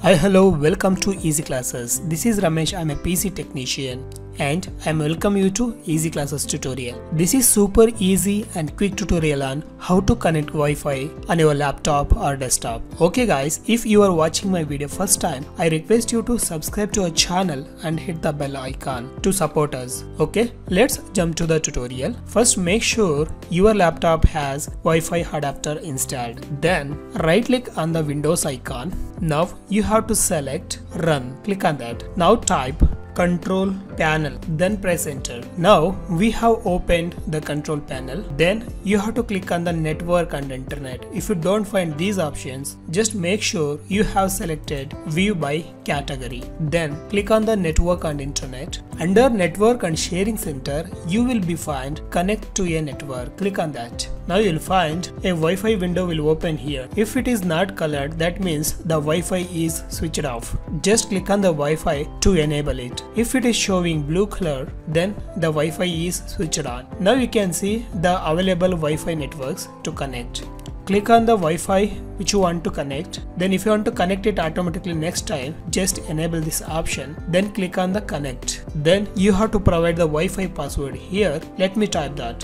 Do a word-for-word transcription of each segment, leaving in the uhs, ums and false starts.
Hi, hello, welcome to Easy Classes. This is Ramesh, I'm a P C technician and I welcome you to Easy Classes tutorial. This is super easy and quick tutorial on how to connect Wi-Fi on your laptop or desktop. Okay guys, if you are watching my video first time, I request you to subscribe to our channel and hit the bell icon to support us. Okay, let's jump to the tutorial. First, make sure your laptop has Wi-Fi adapter installed. Then right click on the Windows icon. Now you have to select Run. Click on that. Now type Control Panel, then press enter. Now we have opened the control panel. Then you have to click on the network and internet. If you don't find these options, just make sure you have selected view by category. Then click on the network and internet. Under network and sharing center, you will be find connect to a network. Click on that. Now you'll find a Wi-Fi window will open here. If it is not colored, that means the Wi-Fi is switched off. Just click on the Wi-Fi to enable it. If it is showing blue color, then the Wi-Fi is switched on. Now you can see the available Wi-Fi networks to connect. Click on the Wi-Fi which you want to connect. Then if you want to connect it automatically next time, just enable this option. Then click on the connect. Then you have to provide the Wi-Fi password here. Let me type that.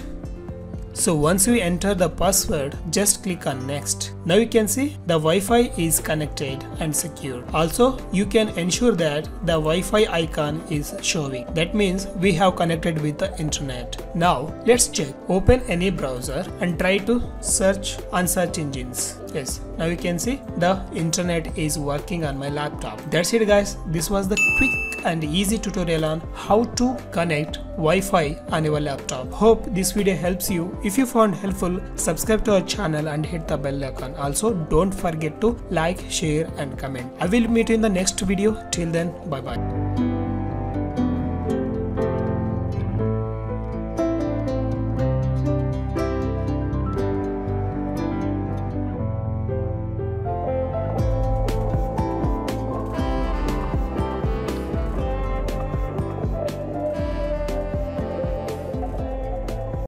So once you enter the password, just click on next. Now you can see the Wi-Fi is connected and secure. Also, you can ensure that the Wi-Fi icon is showing. That means we have connected with the internet. Now let's check. Open any browser and try to search on search engines. Yes, now you can see the internet is working on my laptop. That's it guys. This was the quick and easy tutorial on how to connect Wi-Fi on your laptop. Hope this video helps you. If you found helpful, subscribe to our channel and hit the bell icon. Also, don't forget to like, share and comment. I will meet you in the next video. Till then, bye bye.